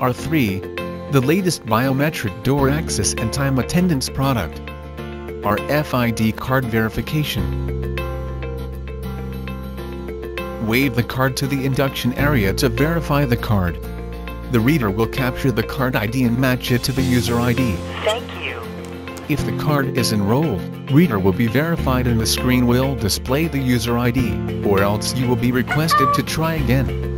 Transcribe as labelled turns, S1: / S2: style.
S1: R3, the latest biometric door access and time attendance product. RFID card verification. Wave the card to the induction area to verify the card. The reader will capture the card ID and match it to the user ID.
S2: Thank you.
S1: If the card is enrolled, reader will be verified and the screen will display the user ID, or else you will be requested to try again.